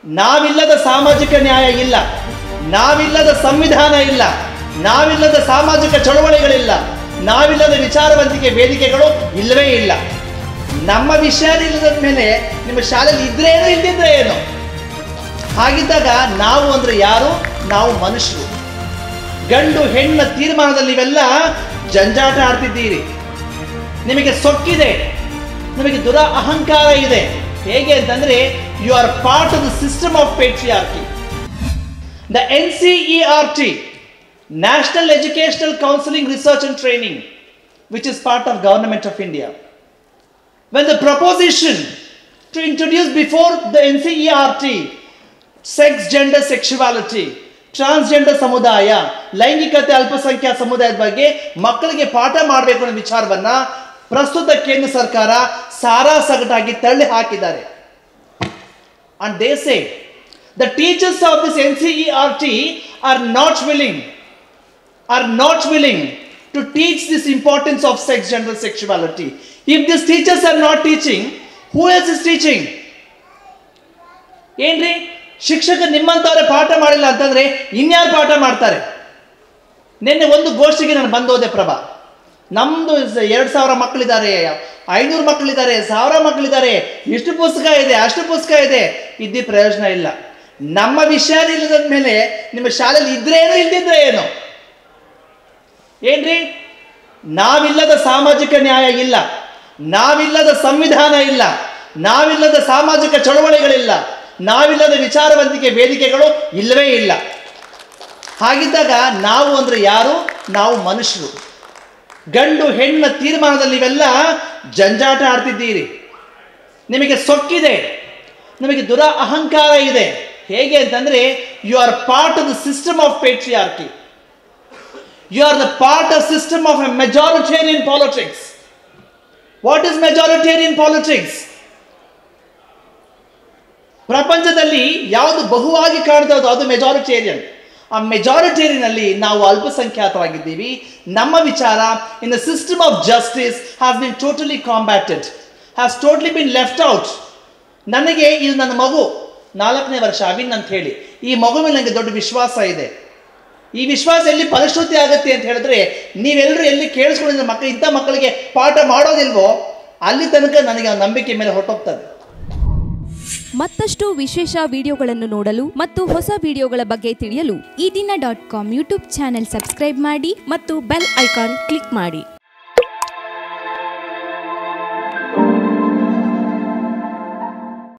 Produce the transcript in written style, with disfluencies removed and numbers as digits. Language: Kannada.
ನಾವಿಲ್ಲದ ಸಾಮಾಜಿಕ ನ್ಯಾಯ ಇಲ್ಲ, ನಾವಿಲ್ಲದ ಸಂವಿಧಾನ ಇಲ್ಲ, ನಾವಿಲ್ಲದ ಸಾಮಾಜಿಕ ಚಳವಳಿಗಳಿಲ್ಲ, ನಾವಿಲ್ಲದ ವಿಚಾರವಂತಿಕೆ ವೇದಿಕೆಗಳು ಇಲ್ಲವೇ ಇಲ್ಲ. ನಮ್ಮ ವಿಷಯ ಇಲ್ಲದ ಮೇಲೆ ನಿಮ್ಮ ಶಾಲೆಯಲ್ಲಿ ಇದ್ರೆ ಏನು ಇಲ್ದಿದ್ರೆ ಏನು? ಹಾಗಿದ್ದಾಗ ನಾವು ಅಂದ್ರೆ ಯಾರು? ನಾವು ಮನುಷ್ಯರು. ಗಂಡು ಹೆಣ್ಣ ತೀರ್ಮಾನದಲ್ಲಿ ಇವೆಲ್ಲ ಜಂಜಾಟ ಆಡ್ತಿದ್ದೀರಿ. ನಿಮಗೆ ಸೊಕ್ಕಿದೆ, ನಿಮಗೆ ದುರ ಅಹಂಕಾರ ಇದೆ. ಹೇಗೆ ಅಂತಂದ್ರೆ you are part of the system of patriarchy. The NCERT, National Educational Counseling Research and Training, which is part of Government of India, when the proposition to introduce before the NCERT sex, gender, sexuality, transgender ಸಮುದಾಯ, ಲೈಂಗಿಕತೆ, ಅಲ್ಪಸಂಖ್ಯಾತ ಸಮುದಾಯದ ಬಗ್ಗೆ ಮಕ್ಕಳಿಗೆ ಪಾಠ ಮಾಡಬೇಕು ಅನ್ನೋ ವಿಚಾರವನ್ನ ಪ್ರಸ್ತುತ ಕೇಂದ್ರ ಸರ್ಕಾರ ಸಾರಾಸಗಟಾಗಿ ತಳ್ಳಿ ಹಾಕಿದ್ದಾರೆ. And they say the teachers of this NCERT are not willing to teach this importance of sex, gender, sexuality. If these teachers are not teaching, who else is teaching? ಏನ್ರಿ, ಶಿಕ್ಷಕ ನಿಮ್ಮಂತವರೇ ಪಾಠ ಮಾಡಿಲ್ಲ ಅಂತಂದ್ರೆ ಇನ್ಯಾರು ಪಾಠ ಮಾಡ್ತಾರೆ? ನಿನ್ನೆ ಒಂದು ಗೋಷ್ಠಿಗೆ ನಾನು ಬಂದೋದೆ ಪ್ರಭಾ. ನಮ್ದು 2000 ಮಕ್ಕಳಿದ್ದಾರೆ, 500 ಮಕ್ಕಳಿದ್ದಾರೆ, 1000 ಮಕ್ಕಳಿದ್ದಾರೆ, ಇಷ್ಟು ಪುಸ್ತಕ ಇದೆ, ಅಷ್ಟು ಪುಸ್ತಕ ಇದೆ, ಇದ್ದಿ ಪ್ರಯೋಜನ ಇಲ್ಲ. ನಮ್ಮ ವಿಷಯ ಇಲ್ಲದ ಮೇಲೆ ನಿಮ್ಮ ಶಾಲೆಯಲ್ಲಿ ಇದ್ರೆ ಏನು ಇಲ್ದಿದ್ರೆ ಏನು? ಏನ್ರಿ, ನಾವಿಲ್ಲದ ಸಾಮಾಜಿಕ ನ್ಯಾಯ ಇಲ್ಲ, ನಾವಿಲ್ಲದ ಸಂವಿಧಾನ ಇಲ್ಲ, ನಾವಿಲ್ಲದ ಸಾಮಾಜಿಕ ಚಳವಳಿಗಳಿಲ್ಲ, ನಾವಿಲ್ಲದ ವಿಚಾರವಂತಿಕೆ ವೇದಿಕೆಗಳು ಇಲ್ಲವೇ ಇಲ್ಲ. ಹಾಗಿದ್ದಾಗ ನಾವು ಅಂದ್ರೆ ಯಾರು? ನಾವು ಮನುಷ್ಯರು. ಗಂಡು ಹೆಣ್ಣ ತೀರ್ಮಾನದಲ್ಲಿ ಇವೆಲ್ಲ ಜಂಜಾಟ ಆಡ್ತಿದ್ದೀರಿ. ನಿಮಗೆ ಸೊಕ್ಕಿದೆ, ನಿಮಗೆ ದುರ ಅಹಂಕಾರ ಇದೆ. ಹೇಗೆ ಅಂತಂದ್ರೆ you are part of the system of patriarchy. You are the part of system of a majoritarian politics. What is majoritarian politics? ಪ್ರಪಂಚದಲ್ಲಿ ಯಾವುದು ಬಹುವಾಗಿ ಕಾಣ್ತದೋ ಅದು ಮೆಜಾರಿಟೇರಿಯನ್. ಆ ಮೆಜಾರಿಟೇರಿಯನ್ ಅಲ್ಲಿ ನಾವು ಅಲ್ಪಸಂಖ್ಯಾತರಾಗಿದ್ದೀವಿ. ನಮ್ಮ ವಿಚಾರ in the system of justice has been totally combated, has totally been left out. ನನಗೆ ಇದು ನನ್ನ ಮಗು 4ನೇ ವರ್ಷ ಅವಿನ್ ಅಂತ ಹೇಳಿ, ಈ ಮಗು ಮೇಲೆ ನನಗೆ ದೊಡ್ಡ ವಿಶ್ವಾಸ ಇದೆ. ಈ ವಿಶ್ವಾಸ ಎಲ್ಲಿ ಫಲಶ್ರುತಿ ಆಗುತ್ತೆ ಅಂತ ಹೇಳಿದ್ರೆ ನೀವೆಲ್ಲರೂ ಎಲ್ಲಿ ಕೇಳಿಸ್ಕೊಂಡಿದ್ರೆ ಮಕ್ಕಳು ಇಂಥ ಮಕ್ಕಳಿಗೆ ಪಾಠ ಮಾಡೋದಿಲ್ವೋ ಅಲ್ಲಿ ತನಕ ನನಗೆ ಆ ನಂಬಿಕೆ ಮೇಲೆ ಹೊರಟೋಗ್ತದೆ. ಮತ್ತಷ್ಟು ವಿಶೇಷ ವಿಡಿಯೋಗಳನ್ನು ನೋಡಲು ಮತ್ತು ಹೊಸ ವಿಡಿಯೋಗಳ ಬಗ್ಗೆ ತಿಳಿಯಲು eDina.com ಯೂಟ್ಯೂಬ್ ಚಾನೆಲ್ ಸಬ್ಸ್ಕ್ರೈಬ್ ಮಾಡಿ ಮತ್ತು ಬೆಲ್ ಐಕಾನ್ ಕ್ಲಿಕ್ ಮಾಡಿ.